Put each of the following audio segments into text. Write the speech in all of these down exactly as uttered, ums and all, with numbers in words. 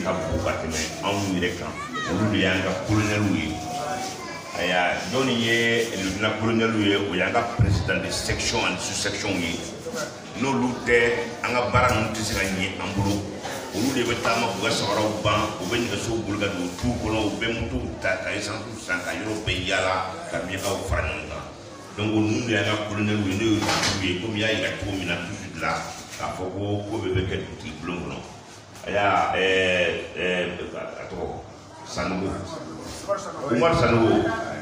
ka bukati me anw yɛrɛ kan olu de y'an ka colonel ye aya jɔn ye lieutenant colonel ye o y'an ka président de section and sous-section ye n'olu tɛ an ka baara ninnu tɛ se ka ɲɛ an bolo olu de bɛ taama k'u ka samaraw ban u bɛ nɛgɛsow boli ka don tu kɔnɔ u bɛ moto ta ka essence san ka yɔrɔ bɛɛ yaala ka miɲankaw fara ɲɔgɔn kan donc ninnu de y'an ka colonel ye n'o ye dugutigi ye komi i y'a yira cogo min na toujours la k'a fɔ ko ko bɛɛ bɛ kɛ dugutigi bulon kɔnɔ a y'a a tɔgɔ Sanogo Umar Sanogo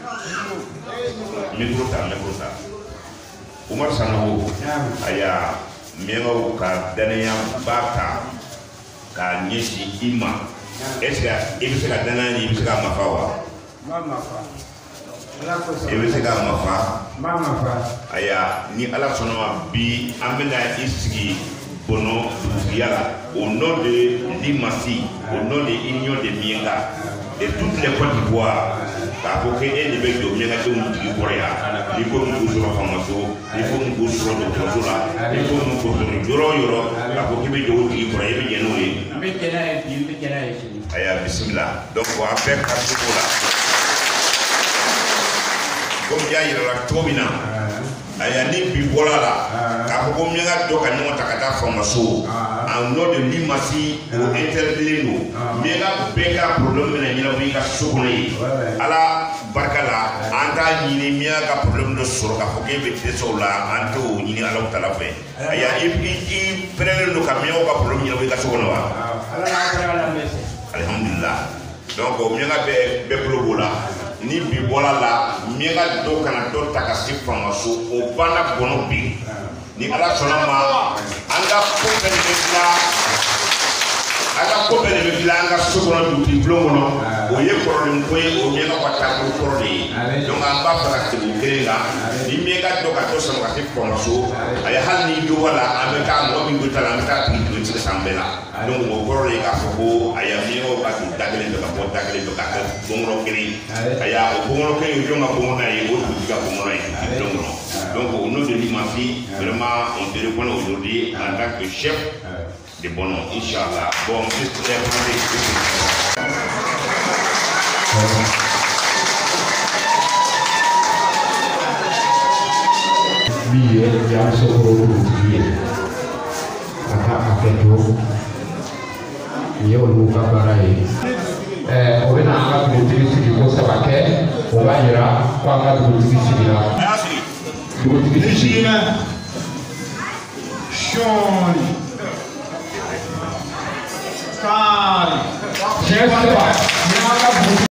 micro ta micro ta Umar Sanogo a y'a miɲankaw ka danaya ba ta ka ɲɛsin i ma est-ce que i bɛ se ka danaya ɲini i bɛ se ka mafa wa? I bɛ se ka mafa aya ni Ala sɔnna ma bi an bɛna i sigi Bonon dugutigiya la au nom de l'I M A S I au nom de l'Union des Minianka de toutes les Côte d'Ivoire k'a fɔ k'e de bɛ jɔ miɲankadenw jigi kɔrɔ yan n'i ko mun k'u sɔrɔ faamaso n'i ko mun k'u sɔrɔ dɔgɔtɔrɔso la n'i ko mun k'u sɔrɔ yɔrɔ o yɔrɔ k'a fɔ k'i bɛ jɔ o tigi kɔrɔ i bɛ jɛ n'o ye. An bɛ jɛ n'a ye bi n bɛ jɛ n'a ye sini. Aya bisimila donc an bɛɛ ka se o la komi y'a yira la cogo min na aya ni bi bɔra la k'a fɔ ko miɲanka dɔ ka ɲɔgɔn ta ka taa faamaso en nom de l'I M A S I o interpellé don miɲanka bɛɛ ka problème bɛna ɲɛnabɔ i ka so kɔnɔ ye Ala barika la an t'a ɲini miɲanka ka problème dɔ sɔrɔ k'a fɔ k'e bɛ dɛsɛ o la an t'o ɲini Alahu Taala fɛ aya i i pɛrɛnnen don ka miɲankaw ka problème ɲɛnabɔ i ka so kɔnɔ wa? Alhamdulillah donc miɲanka bɛɛ bɛɛ bolo b'o la ni bi bɔra la miɲanka dɔ kana dɔ ta ka se faamaso o banna Bonon bi ni Ala sɔnna ma an ka ko bɛɛ de bɛ dilan an ka ko bɛɛ de bɛ dilan an ka so kɔnɔ dugutigi bulon kɔnɔ o ye kɔrɔlen ko ye o miɲanka ka taabolo kɔrɔ de ye donc an b'a fɛ ka segin o kelen kan ni miɲanka dɔ ka dɔ sama ka se faamaso a ye hali ni jo la an bɛ taa mɔgɔ min bɛ taa la an bɛ taa tigi tigi sigi san bɛɛ la donc o kɔrɔ de ye k'a fɔ ko a ye miɲankaw ka don da kelen fɛ ka bɔ da kelen fɛ k'a kɛ bɔnkɔnɔ kelen a y'a o bɔnkɔnɔ kelen ye jɔn ka bɔnkɔnɔ ye o dugutigi ka bɔnkɔnɔ ye dugutigi bulon kɔnɔ donc au nom de l'I M A S I vraiment on te reconnaît aujourd'hui en tant que chef de Bonon Inch'Allah. Bon, c'est très bien. Biye yang sokoro biye aka akedo ye olu ka baara ye eh o bɛ na an ka dugutigi sigi ko saba kɛ o b'a yira ko an ka dugutigi sigira dugutigi sigira sɔɔni kaari tiɲɛ saba ni an ka